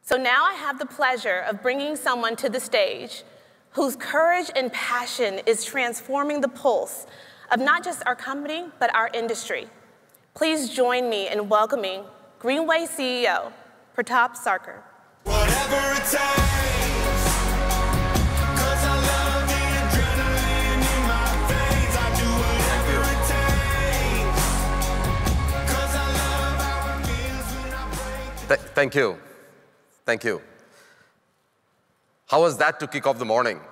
So now I have the pleasure of bringing someone to the stage whose courage and passion is transforming the pulse of not just our company, but our industry. Please join me in welcoming Greenway CEO Pratap Sarker. Whatever it takes, 'cause I love the adrenaline in my veins. I do whatever it takes, 'cause I love how it feels when I break. Thank you. Thank you. How was that to kick off the morning?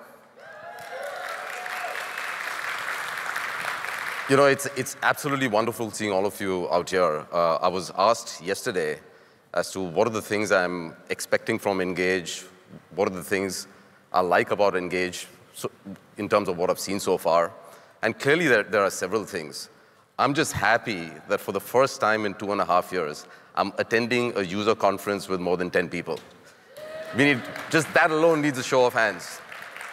You know, it's absolutely wonderful seeing all of you out here. I was asked yesterday as to what are the things I'm expecting from Engage, what are the things I like about Engage in terms of what I've seen so far. And clearly there are several things. I'm just happy that for the first time in 2.5 years, I'm attending a user conference with more than 10 people. Just that alone needs a show of hands.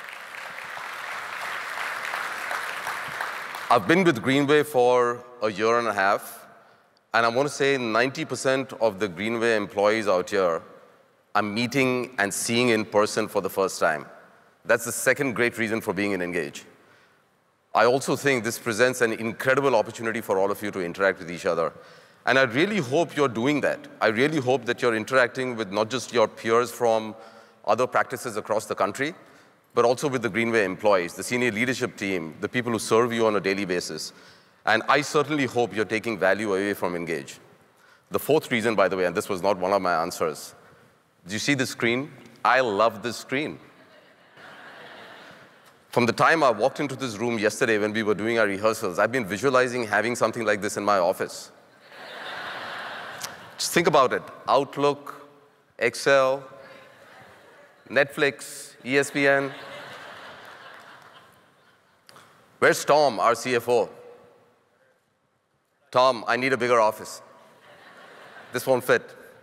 I've been with Greenway for a year and a half, and I want to say 90% of the Greenway employees out here I'm meeting and seeing in person for the first time. That's the second great reason for being in Engage. I also think this presents an incredible opportunity for all of you to interact with each other. And I really hope you're doing that. I really hope that you're interacting with not just your peers from other practices across the country, but also with the Greenway employees, the senior leadership team, the people who serve you on a daily basis. And I certainly hope you're taking value away from Engage. The fourth reason, by the way, and this was not one of my answers, do you see the screen? I love this screen. From the time I walked into this room yesterday when we were doing our rehearsals, I've been visualizing having something like this in my office. Just think about it. Outlook, Excel, Netflix, ESPN. Where's Tom, our CFO? Tom, I need a bigger office. This won't fit.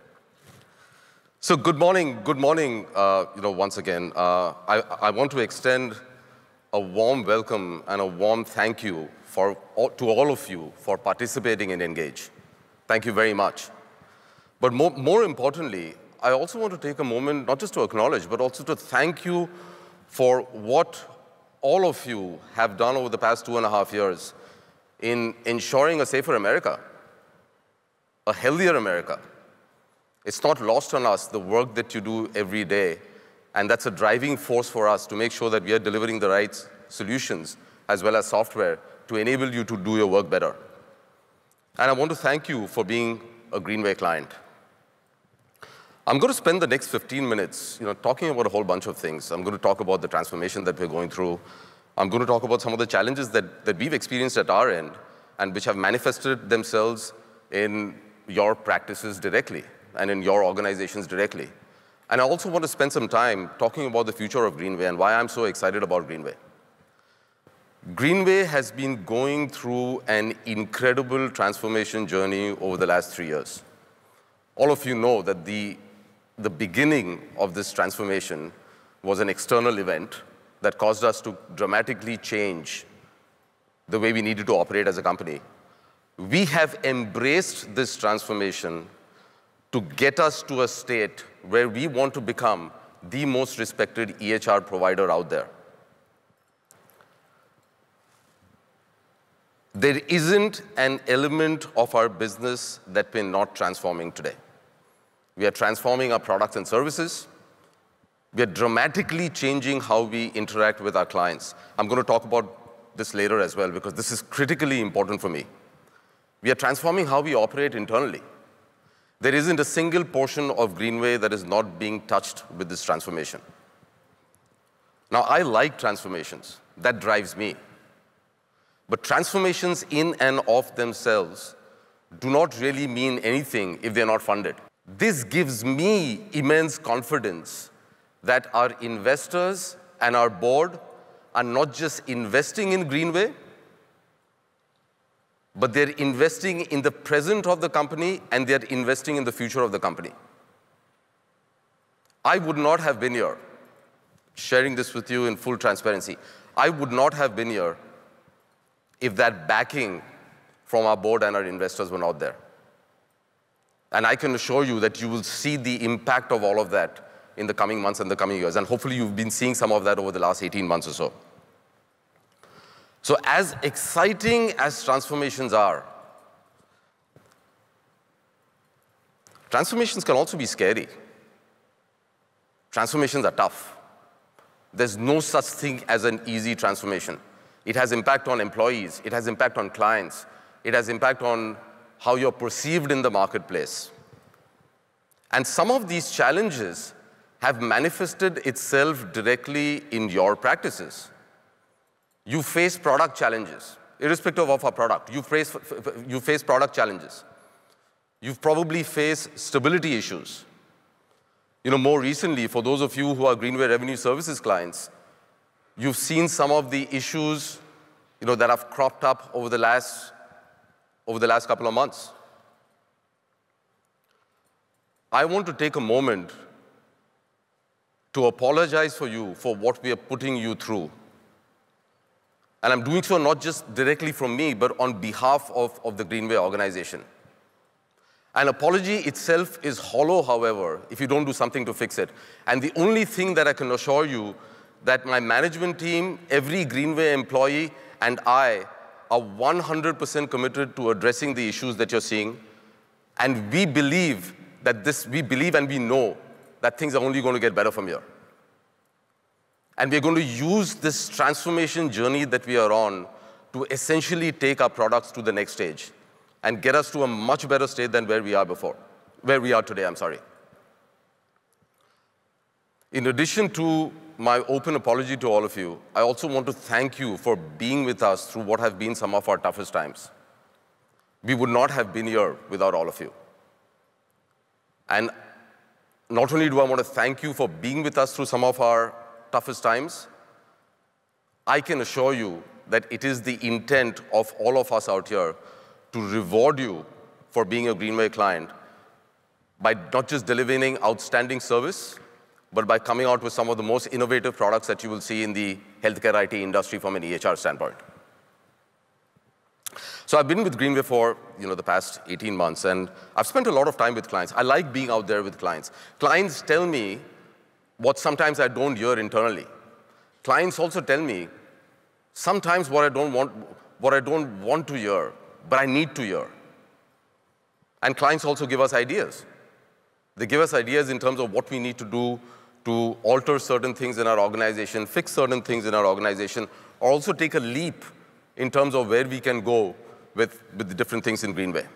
So good morning, once again. I want to extend a warm welcome and a warm thank you to all of you for participating in Engage. Thank you very much. But more importantly, I also want to take a moment not just to acknowledge, but also to thank you for what all of you have done over the past 2.5 years in ensuring a safer America, a healthier America. It's not lost on us, the work that you do every day, and that's a driving force for us to make sure that we are delivering the right solutions as well as software to enable you to do your work better. And I want to thank you for being a Greenway client. I'm going to spend the next 15 minutes talking about a whole bunch of things. I'm going to talk about the transformation that we're going through. I'm going to talk about some of the challenges that we've experienced at our end and which have manifested themselves in your practices directly and in your organizations directly. And I also want to spend some time talking about the future of Greenway and why I'm so excited about Greenway. Greenway has been going through an incredible transformation journey over the last 3 years. All of you know that the beginning of this transformation was an external event that caused us to dramatically change the way we needed to operate as a company. We have embraced this transformation to get us to a state where we want to become the most respected EHR provider out there. There isn't an element of our business that we're not transforming today. We are transforming our products and services. We are dramatically changing how we interact with our clients. I'm going to talk about this later as well because this is critically important for me. We are transforming how we operate internally. There isn't a single portion of Greenway that is not being touched with this transformation. Now, I like transformations. That drives me. But transformations in and of themselves do not really mean anything if they're not funded. This gives me immense confidence that our investors and our board are not just investing in Greenway, but they're investing in the present of the company and they're investing in the future of the company. I would not have been here, sharing this with you in full transparency. I would not have been here if that backing from our board and our investors were not there. And I can assure you that you will see the impact of all of that in the coming months and the coming years. And hopefully you've been seeing some of that over the last 18 months or so. So as exciting as transformations are, transformations can also be scary. Transformations are tough. There's no such thing as an easy transformation. It has impact on employees. It has impact on clients. It has impact on how you're perceived in the marketplace. And some of these challenges have manifested itself directly in your practices. You face product challenges, irrespective of our product. You face product challenges. You've probably faced stability issues. More recently, for those of you who are Greenway Revenue Services clients, you've seen some of the issues, that have cropped up over the last couple of months. I want to take a moment to apologize for you for what we are putting you through. And I'm doing so not just directly from me, but on behalf of the Greenway organization. An apology itself is hollow, however, if you don't do something to fix it. And the only thing that I can assure you that my management team, every Greenway employee, and I are 100% committed to addressing the issues that you're seeing. And we believe and we know that things are only going to get better from here. And we're going to use this transformation journey that we are on to essentially take our products to the next stage and get us to a much better state than where we are today, I'm sorry. In addition to my open apology to all of you, I also want to thank you for being with us through what have been some of our toughest times. We would not have been here without all of you. And not only do I want to thank you for being with us through some of our toughest times, I can assure you that it is the intent of all of us out here to reward you for being a Greenway client by not just delivering outstanding service, but by coming out with some of the most innovative products that you will see in the healthcare IT industry from an EHR standpoint. So I've been with Greenway for the past 18 months, and I've spent a lot of time with clients. I like being out there with clients. Clients tell me what sometimes I don't hear internally. Clients also tell me sometimes what I don't want to hear, but I need to hear. And clients also give us ideas. They give us ideas in terms of what we need to do to alter certain things in our organization, fix certain things in our organization, or also take a leap in terms of where we can go with the different things in Greenway.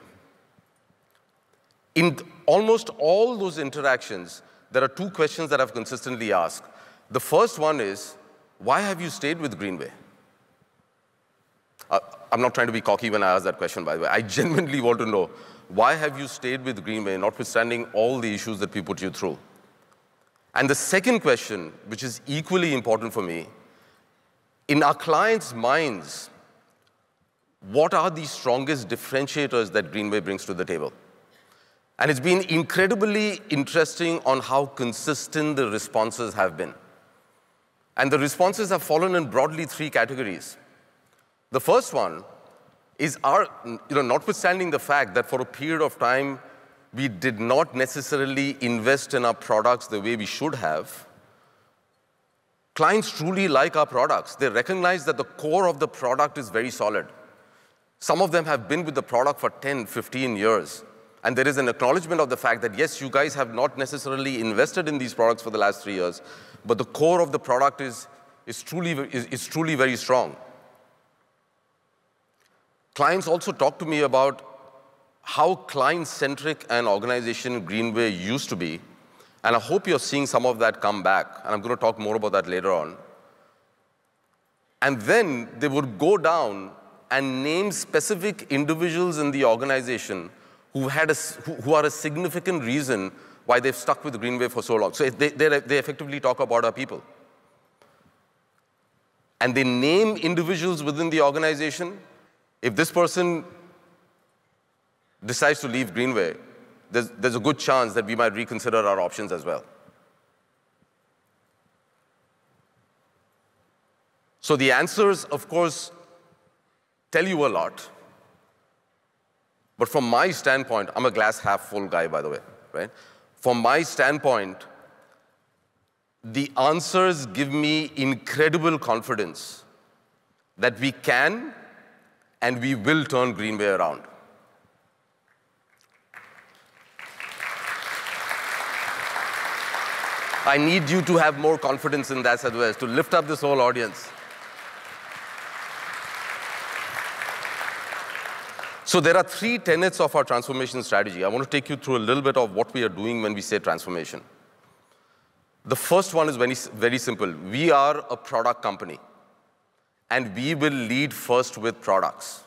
In almost all those interactions, there are two questions that I've consistently asked. The first one is, why have you stayed with Greenway? I'm not trying to be cocky when I ask that question, by the way. I genuinely want to know, why have you stayed with Greenway, notwithstanding all the issues that we put you through? And the second question, which is equally important for me, in our clients' minds, what are the strongest differentiators that Greenway brings to the table? And it's been incredibly interesting on how consistent the responses have been. And the responses have fallen in broadly three categories. The first one is notwithstanding the fact that for a period of time, we did not necessarily invest in our products the way we should have, clients truly like our products. They recognize that the core of the product is very solid. Some of them have been with the product for 10, 15 years. And there is an acknowledgement of the fact that, yes, you guys have not necessarily invested in these products for the last 3 years, but the core of the product is truly very strong. Clients also talk to me about how client-centric an organization Greenway used to be, and I hope you're seeing some of that come back, and I'm going to talk more about that later on. And then they would go down and name specific individuals in the organization who are a significant reason why they've stuck with Greenway for so long. So they effectively talk about our people. And they name individuals within the organization. If this person decides to leave Greenway, there's a good chance that we might reconsider our options as well. So the answers, of course, tell you a lot. But from my standpoint, I'm a glass half full guy, by the way, right? From my standpoint, the answers give me incredible confidence that we can and we will turn Greenway around. I need you to have more confidence in that as well, to lift up this whole audience. So there are 3 tenets of our transformation strategy. I want to take you through a little bit of what we are doing when we say transformation. The first one is very simple. We are a product company, and we will lead first with products.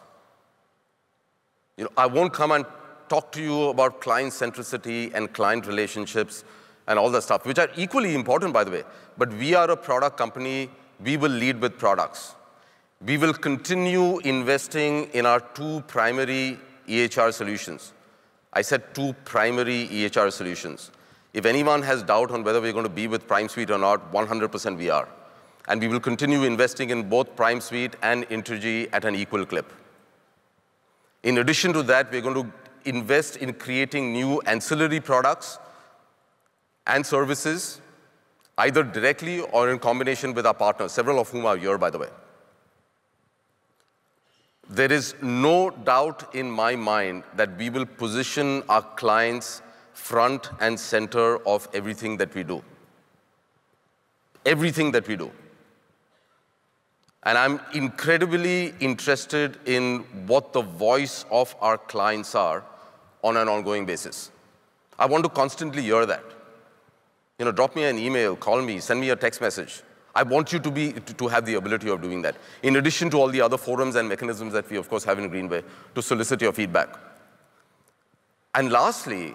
I won't come and talk to you about client centricity and client relationships and all that stuff, which are equally important, by the way. But we are a product company. We will lead with products. We will continue investing in our 2 primary EHR solutions. I said 2 primary EHR solutions. If anyone has doubt on whether we're going to be with Prime Suite or not, 100% we are. And we will continue investing in both Prime Suite and Intergy at an equal clip. In addition to that, we're going to invest in creating new ancillary products and services, either directly or in combination with our partners, several of whom are here, by the way. There is no doubt in my mind that we will position our clients front and center of everything that we do. Everything that we do. And I'm incredibly interested in what the voice of our clients are on an ongoing basis. I want to constantly hear that. Drop me an email, call me, send me a text message. I want you to have the ability of doing that, in addition to all the other forums and mechanisms that we, of course, have in Greenway to solicit your feedback. And lastly,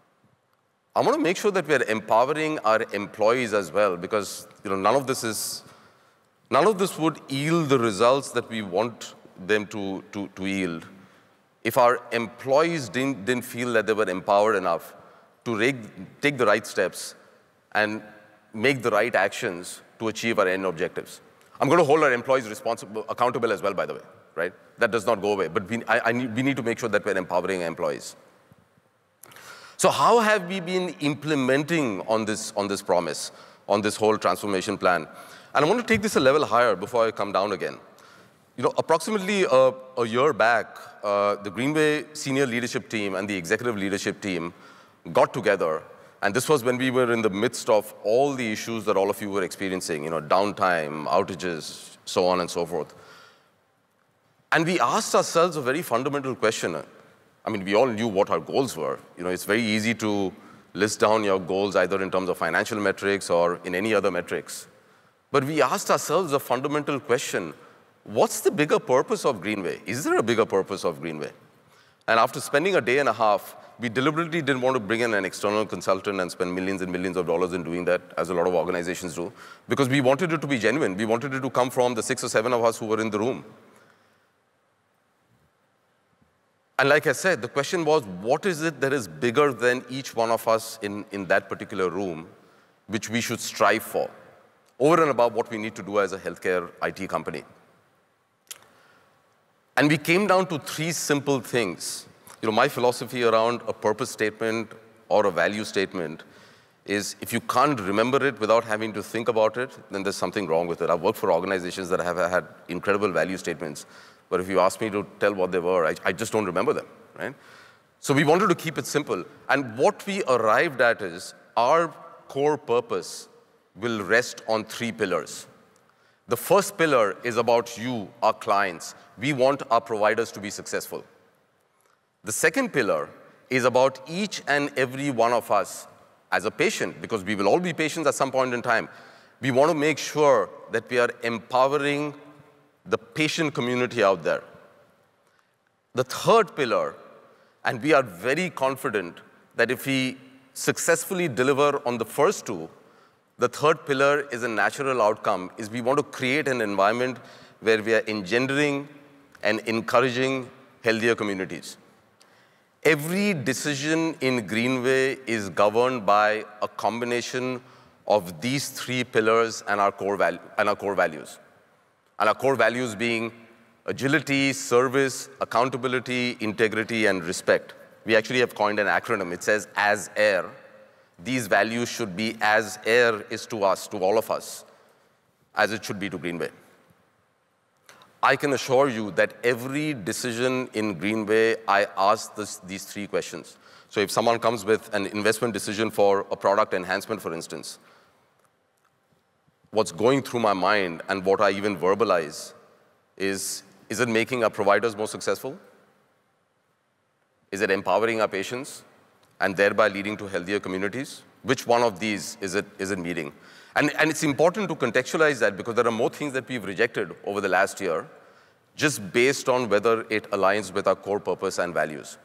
I want to make sure that we are empowering our employees as well, because none of this would yield the results that we want them to yield if our employees didn't feel that they were empowered enough to take the right steps and make the right actions to achieve our end objectives. I'm going to hold our employees accountable as well, by the way, right? That does not go away, but we need to make sure that we're empowering our employees. So how have we been implementing on this promise, on this whole transformation plan? And I want to take this a level higher before I come down again. Approximately a year back, the Greenway senior leadership team and the executive leadership team got together. And this was when we were in the midst of all the issues that all of you were experiencing, downtime, outages, so on and so forth. And we asked ourselves a very fundamental question. I mean, we all knew what our goals were. It's very easy to list down your goals either in terms of financial metrics or in any other metrics. But we asked ourselves a fundamental question: what's the bigger purpose of Greenway? Is there a bigger purpose of Greenway? And after spending a day and a half, we deliberately didn't want to bring in an external consultant and spend millions and millions of dollars in doing that, as a lot of organizations do, because we wanted it to be genuine. We wanted it to come from the 6 or 7 of us who were in the room. And like I said, the question was, what is it that is bigger than each one of us in that particular room, which we should strive for, over and above what we need to do as a healthcare IT company? And we came down to 3 simple things. My philosophy around a purpose statement or a value statement is, if you can't remember it without having to think about it, then there's something wrong with it. I've worked for organizations that have had incredible value statements, but if you ask me to tell what they were, I just don't remember them, right? So we wanted to keep it simple. And what we arrived at is, our core purpose will rest on 3 pillars. The first pillar is about you, our clients. We want our providers to be successful. The second pillar is about each and every one of us as a patient, because we will all be patients at some point in time. We want to make sure that we are empowering the patient community out there. The third pillar, and we are very confident that if we successfully deliver on the first 2, the third pillar is a natural outcome, is we want to create an environment where we are engendering and encouraging healthier communities. Every decision in Greenway is governed by a combination of these 3 pillars and our core values. And our core values being Agility, service, accountability, integrity, and respect. We actually have coined an acronym. It says as air. These values should be as air is to us, to all of us, as it should be to Greenway. I can assure you that every decision in Greenway, I ask these three questions. So if someone comes with an investment decision for a product enhancement, for instance, what's going through my mind and what I even verbalize is it making our providers more successful? Is it empowering our patients and thereby leading to healthier communities? Which one of these is it meeting? And it's important to contextualize that because there are more things that we've rejected over the last year just based on whether it aligns with our core purpose and values.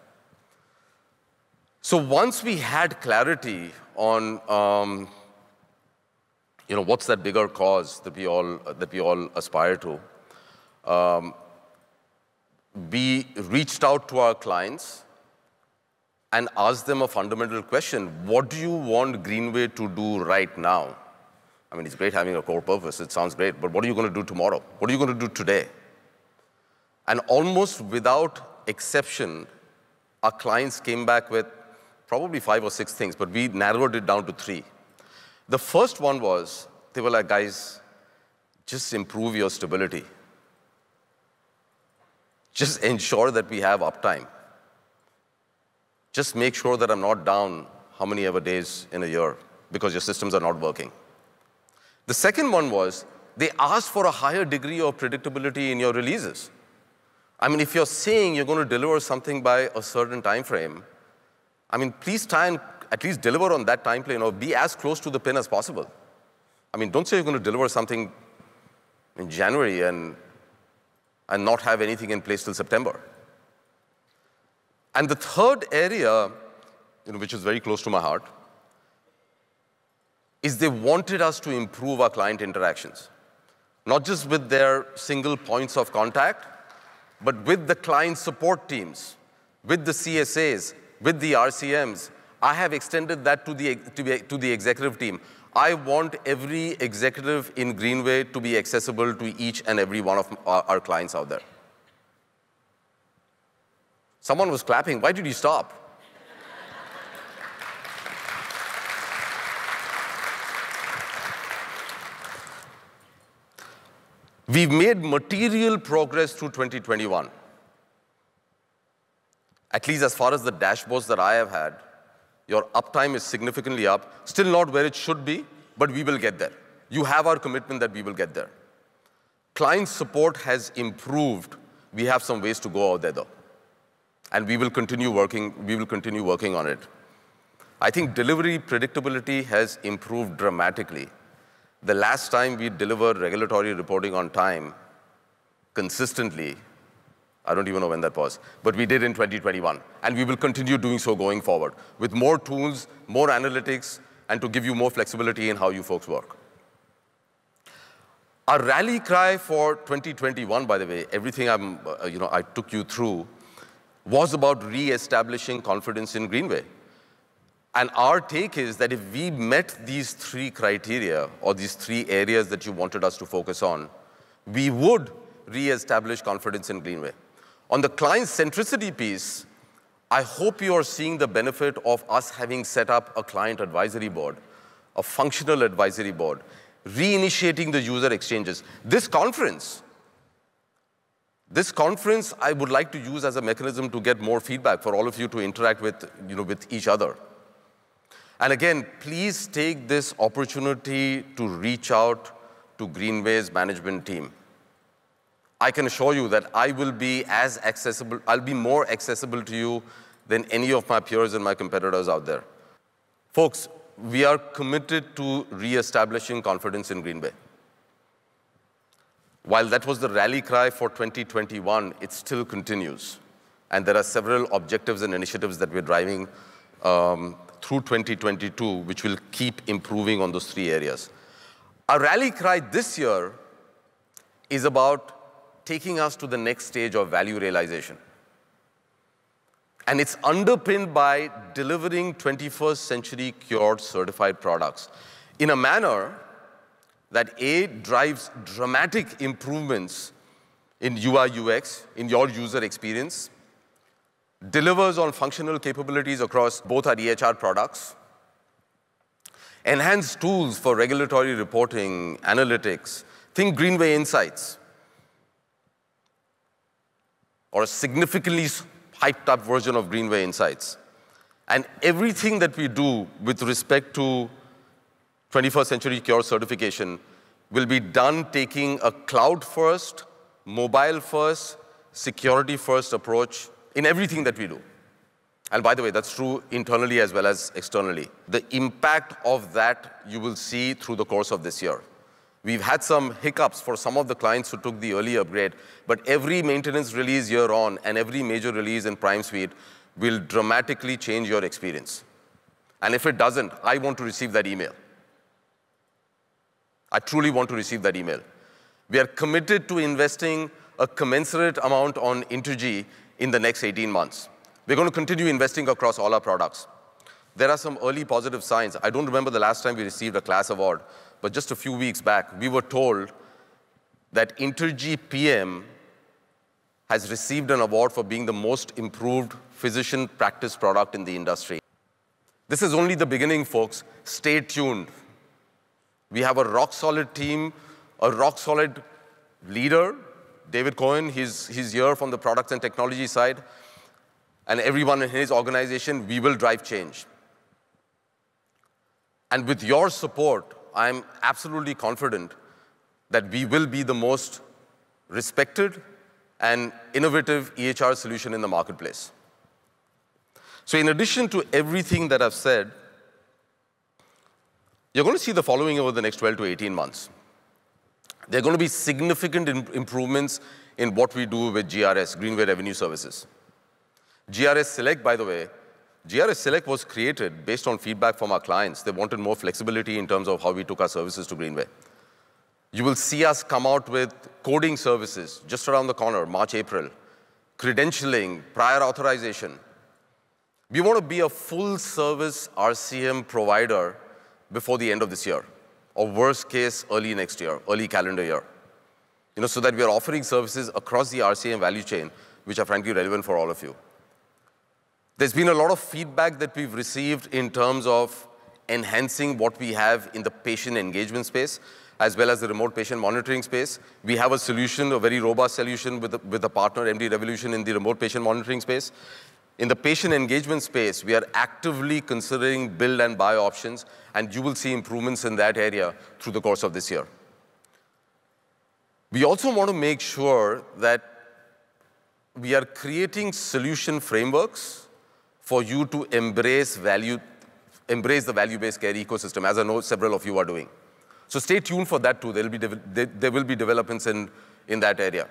So once we had clarity on what's that bigger cause that we all aspire to, we reached out to our clients and asked them a fundamental question. What do you want Greenway to do right now? I mean, it's great having a core purpose. It sounds great. But what are you going to do tomorrow? What are you going to do today? And almost without exception, our clients came back with probably 5 or 6 things, but we narrowed it down to 3. The first one was, they were like, guys, just improve your stability. Just ensure that we have uptime. Just make sure that I'm not down how many ever days in a year because your systems are not working. The second one was, they asked for a higher degree of predictability in your releases. I mean, if you're saying you're going to deliver something by a certain time frame, I mean, please try and at least deliver on that time plane or be as close to the pin as possible. I mean, don't say you're going to deliver something in January and not have anything in place till September. And the third area, which is very close to my heart, is they wanted us to improve our client interactions. Not just with their single points of contact, but with the client support teams, with the CSAs, with the RCMs. I have extended that to the executive team. I want every executive in Greenway to be accessible to each and every one of our clients out there. Someone was clapping. Why did you stop? We've made material progress through 2021. At least as far as the dashboards that I have had, your uptime is significantly up. Still not where it should be, but we will get there. You have our commitment that we will get there. Client support has improved. We have some ways to go out there, though. And we will continue working on it. I think delivery predictability has improved dramatically. The last time we delivered regulatory reporting on time consistently, I don't even know when that was, but we did in 2021. And we will continue doing so going forward with more tools, more analytics, and to give you more flexibility in how you folks work. Our rally cry for 2021, by the way, everything I took you through, was about re-establishing confidence in Greenway. And our take is that if we met these 3 criteria, or these 3 areas that you wanted us to focus on, we would re-establish confidence in Greenway. On the client centricity piece, I hope you are seeing the benefit of us having set up a client advisory board, a functional advisory board, reinitiating the user exchanges. This conference, I would like to use as a mechanism to get more feedback for all of you to interact with each other. And again, please take this opportunity to reach out to Greenway's management team. I can assure you that I will be as accessible, I'll be more accessible to you than any of my peers and my competitors out there. Folks, we are committed to re-establishing confidence in Greenway. While that was the rally cry for 2021, it still continues. And there are several objectives and initiatives that we're driving through 2022, which will keep improving on those 3 areas. Our rally cry this year is about taking us to the next stage of value realization. And it's underpinned by delivering 21st century cured certified products in a manner that A, drives dramatic improvements in UI UX, in your user experience, delivers on functional capabilities across both our EHR products, enhanced tools for regulatory reporting, analytics, think Greenway Insights, or a significantly hyped up version of Greenway Insights. And everything that we do with respect to 21st Century Cure certification will be done taking a cloud-first, mobile-first, security-first approach in everything that we do. And by the way, that's true internally as well as externally. The impact of that you will see through the course of this year. We've had some hiccups for some of the clients who took the early upgrade, but every maintenance release year on and every major release in Prime Suite will dramatically change your experience. And if it doesn't, I want to receive that email. I truly want to receive that email. We are committed to investing a commensurate amount on Intergy in the next 18 months. We're going to continue investing across all our products. There are some early positive signs. I don't remember the last time we received a class award, but just a few weeks back, we were told that Intergy PM has received an award for being the most improved physician practice product in the industry. This is only the beginning, folks. Stay tuned. We have a rock-solid team, a rock-solid leader, David Cohen. He's here from the products and technology side. And everyone in his organization, we will drive change. And with your support, I'm absolutely confident that we will be the most respected and innovative EHR solution in the marketplace. So in addition to everything that I've said, you're going to see the following over the next 12 to 18 months. There are going to be significant improvements in what we do with GRS, Greenway Revenue Services. GRS Select, by the way, GRS Select was created based on feedback from our clients. They wanted more flexibility in terms of how we took our services to Greenway. You will see us come out with coding services just around the corner, March, April, credentialing, prior authorization. We want to be a full-service RCM provider before the end of this year, or worst case, early next year, early calendar year. So that we are offering services across the RCM value chain, which are frankly relevant for all of you. There's been a lot of feedback that we've received in terms of enhancing what we have in the patient engagement space, as well as the remote patient monitoring space. We have a solution, a very robust solution with a partner, MD Revolution, in the remote patient monitoring space. In the patient engagement space, we are actively considering build and buy options, and you will see improvements in that area through the course of this year. We also want to make sure that we are creating solution frameworks for you to embrace the value-based care ecosystem, as I know several of you are doing. So stay tuned for that too. There will be developments in that area.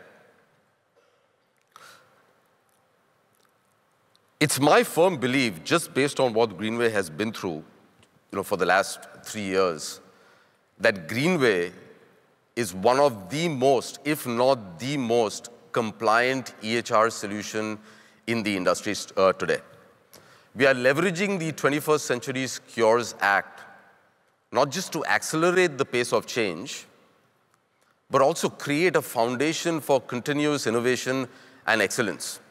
It's my firm belief, just based on what Greenway has been through for the last 3 years, that Greenway is one of the most, if not the most, compliant EHR solution in the industry today. We are leveraging the 21st Century Cures Act, not just to accelerate the pace of change, but also create a foundation for continuous innovation and excellence.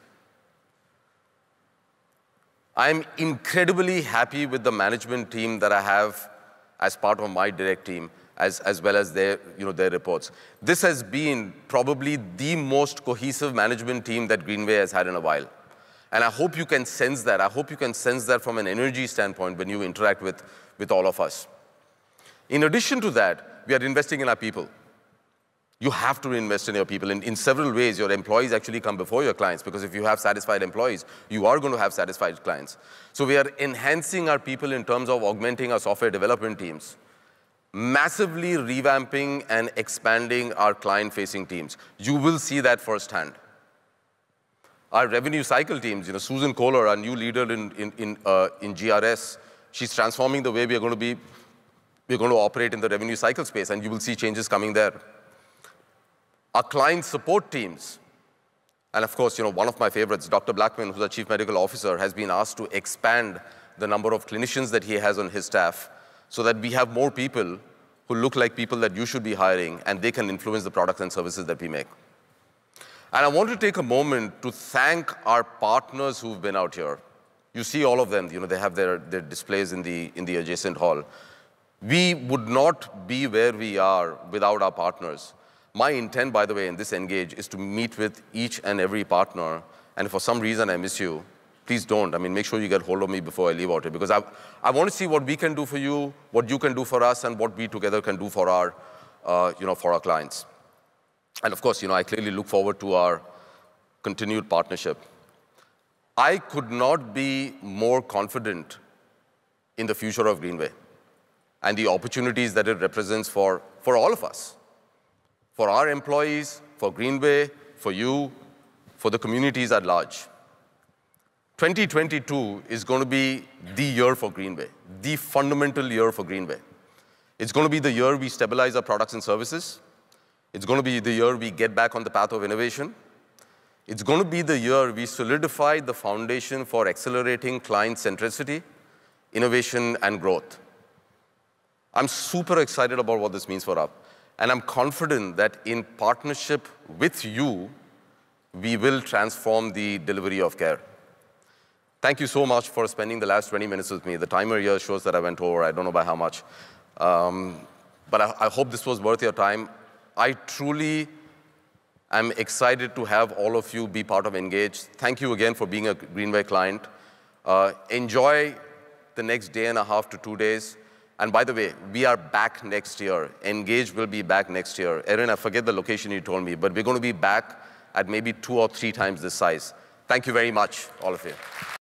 I'm incredibly happy with the management team that I have as part of my direct team, as well as their reports. This has been probably the most cohesive management team that Greenway has had in a while. And I hope you can sense that. I hope you can sense that from an energy standpoint when you interact with all of us. In addition to that, we are investing in our people. You have to invest in your people. In several ways, your employees actually come before your clients, because if you have satisfied employees, you are going to have satisfied clients. So we are enhancing our people in terms of augmenting our software development teams, massively revamping and expanding our client-facing teams. You will see that firsthand. Our revenue cycle teams, Susan Kohler, our new leader in GRS, she's transforming the way we're going to operate in the revenue cycle space, and you will see changes coming there. Our client support teams, and of course, one of my favorites, Dr. Blackman, who's our Chief Medical Officer, has been asked to expand the number of clinicians that he has on his staff so that we have more people who look like people that you should be hiring, and they can influence the products and services that we make. And I want to take a moment to thank our partners who've been out here. You see all of them, they have their displays in the adjacent hall. We would not be where we are without our partners. My intent, by the way, in this Engage is to meet with each and every partner, and if for some reason I miss you, please don't. I mean, make sure you get hold of me before I leave out here, because I want to see what we can do for you, what you can do for us, and what we together can do for our, for our clients. And of course, I clearly look forward to our continued partnership. I could not be more confident in the future of Greenway and the opportunities that it represents for all of us, for our employees, for Greenway, for you, for the communities at large. 2022 is going to be the year for Greenway, the fundamental year for Greenway. It's going to be the year we stabilize our products and services. It's going to be the year we get back on the path of innovation. It's going to be the year we solidify the foundation for accelerating client centricity, innovation, and growth. I'm super excited about what this means for us. And I'm confident that in partnership with you, we will transform the delivery of care. Thank you so much for spending the last 20 minutes with me. The timer here shows that I went over. I don't know by how much. But I hope this was worth your time. I truly am excited to have all of you be part of Engage. Thank you again for being a Greenway client. Enjoy the next day and a half to 2 days. And by the way, we are back next year. Engage will be back next year. Erin, I forget the location you told me, but we're going to be back at maybe 2 or 3 times this size. Thank you very much, all of you.